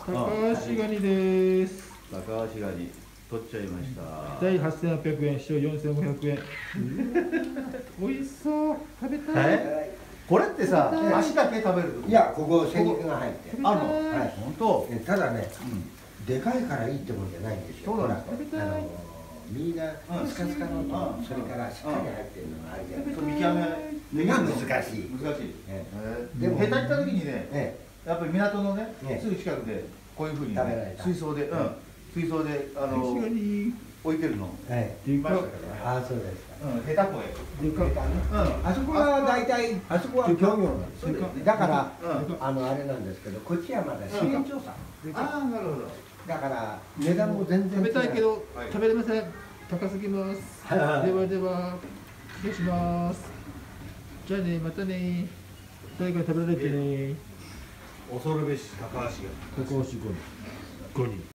高橋ガニです。 高橋ガニ取っちゃいました。 大8800円、小4500円。美味しそう。食べたい。 これってさ、足だけ食べる？ いや、ここ背肉が入ってあるの？ はい、 本当。 ただね、でかいからいいってもんじゃないんですよ。 そうなんですか。 身がスカスカのと、それからしっかり入ってるのがあるじゃないですか。 見極めが難しい。難しい。でも下手行った時にね、やっぱり港のね、すぐ近くでこういうふうに水槽で、水槽で置いてるの。 見ましたけど。ああ、そうですか。 下手こえ。 あそこは大体、あそこは漁業なんですよ。だから、あれなんですけど、こっちはまだ資源調査。 ああ、なるほど。 だから値段も全然食べたいけど食べれません。高すぎます。ではでは失礼します。じゃあね、またね。誰か食べられてね。 恐るべし高橋が。 高橋ガニ。